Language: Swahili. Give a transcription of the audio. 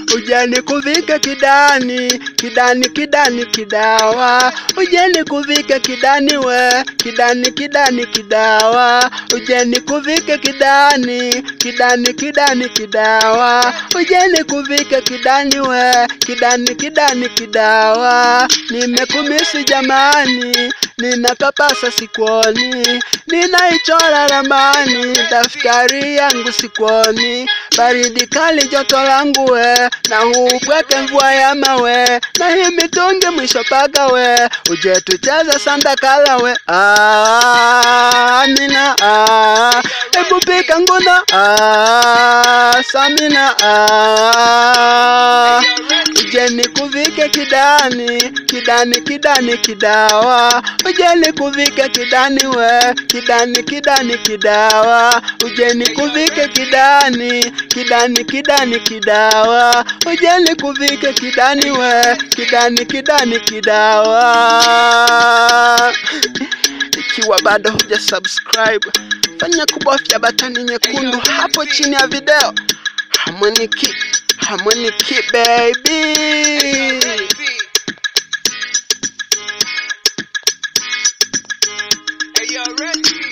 ujeni kuvike kidani, kidani kidani kidawa, ujeni kuvike kidani we, kidani kidani kidawa, ujeni kuvike kidani, kidani kidani kidawa, ujeni kuvike kidani we, kidani kidani kidawa. Nimekumisi jamani, ninapapasa sikuoni, ninaichora ramani, daftari yangu sikuoni, baridi kali joto langu we, na huu kweke mvua ya mawe, na hii mitungi mwisho paga we, uje tucheze sandakala we. Amina ebu pika nguna Samina ujeni kuvike kidani, kidani kidani kidawa, ujeni kuvike kidani we, kidani kidani kidawa, ujeni kuvike kidani, kidani kidani kidawa, ujeni kuvike kidani we, kidani kidani kidawa. Ikiwa bado huja subscribe, fanya kubofya batani nyekundu hapo chini ya video. Harmonic baby. Hey, yo, Reggie.